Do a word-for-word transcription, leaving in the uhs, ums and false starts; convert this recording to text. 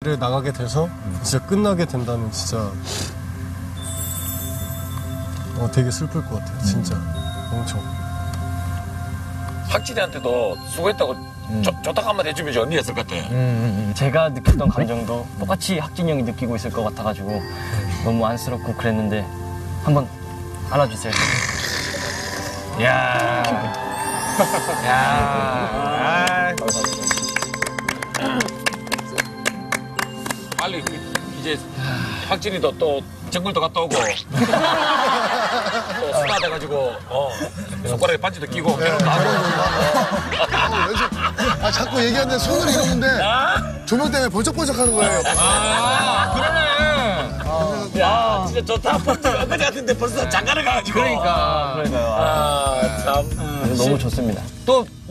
나가게 돼서 진짜 끝나게 된다면 진짜 어, 되게 슬플 것 같아요. 진짜 엄청. 학진이한테도 수고했다고 음. 좋다고 한마디 해주면 언니 했을 것 같아. 음, 음. 제가 느꼈던 감정도 똑같이 학진이 형이 느끼고 있을 것 같아가지고 너무 안쓰럽고 그랬는데 한번 안아주세요. 야, 야, 빨리 이제 학진이도 또 정글도 갔다 오고 또 스타 돼가지고 어, 손가락에 반지도 끼고 결혼도 하고. 아, 자꾸 얘기하는데 손을 이러는데 조명 때문에 번쩍번쩍 하는 거예요. 아, 그러네. 야, 진짜 좋다. 버티가 엊그제 같은데 벌써 장가를 가가지고. 그러니까. 그러니까요. 아, 참. 너무 좋습니다. 또